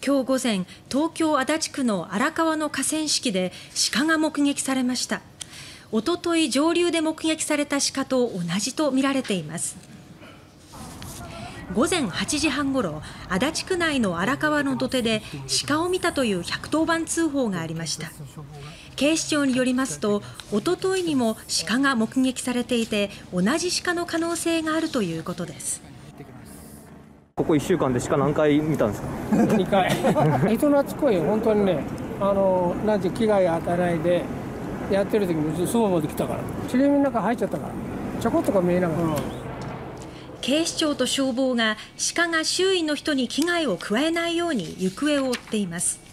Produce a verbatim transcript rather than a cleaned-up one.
今日午前、東京足立区の荒川の河川敷で鹿が目撃されました。おととい上流で目撃された鹿と同じとみられています。午前はちじはんごろ、足立区内の荒川の土手で鹿を見たというひゃくとおばん通報がありました。警視庁によりますと、おとといにも鹿が目撃されていて、同じ鹿の可能性があるということです。 ここいっしゅうかんで鹿何回見たんですか？ にかい。人懐っこい、本当にね、あのなんて危害与えないでやってる時にそばまで来たから、茂みの中入っちゃったから、ちょこっとか見えながら。うん、 警視庁と消防が鹿が周囲の人に危害を加えないように行方を追っています。